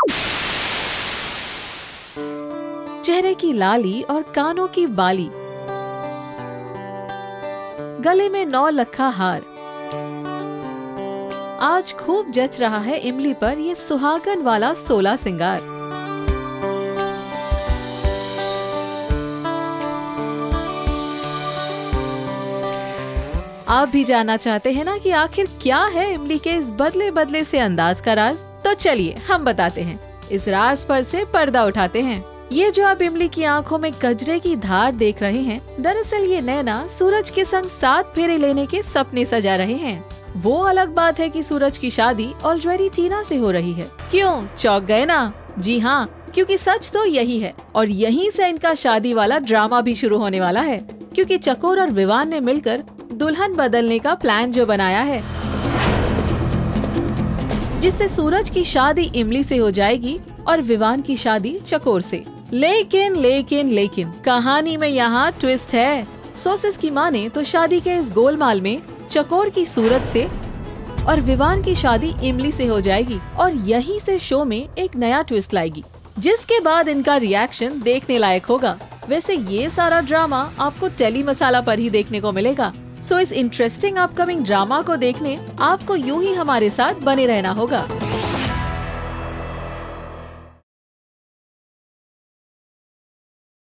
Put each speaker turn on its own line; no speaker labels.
चेहरे की लाली और कानों की बाली, गले में 9 लखा हार। आज खूब जच रहा है इमली पर ये सुहागन वाला 16 सिंगार। आप भी जानना चाहते हैं ना कि आखिर क्या है इमली के इस बदले बदले से अंदाज का राज? तो चलिए हम बताते हैं। इस राज पर से पर्दा उठाते हैं। ये जो आप इमली की आंखों में कजरे की धार देख रहे हैं, दरअसल ये नैना सूरज के संग 7 फेरे लेने के सपने सजा रहे हैं। वो अलग बात है कि सूरज की शादी ऑलरेडी टीना से हो रही है। क्यों चौंक गए ना? जी हाँ, क्योंकि सच तो यही है और यहीं से इनका शादी वाला ड्रामा भी शुरू होने वाला है। क्योंकि चकोर और विवान ने मिलकर दुल्हन बदलने का प्लान जो बनाया है, जिससे सूरज की शादी इमली से हो जाएगी और विवान की शादी चकोर से। लेकिन कहानी में यहाँ ट्विस्ट है। सोर्सेस की माने तो शादी के इस गोलमाल में चकोर की सूरज से और विवान की शादी इमली से हो जाएगी और यहीं से शो में एक नया ट्विस्ट लाएगी, जिसके बाद इनका रिएक्शन देखने लायक होगा। वैसे ये सारा ड्रामा आपको टेली मसाला पर ही देखने को मिलेगा। सो इस इंटरेस्टिंग अपकमिंग ड्रामा को देखने आपको यूं ही हमारे साथ बने रहना होगा।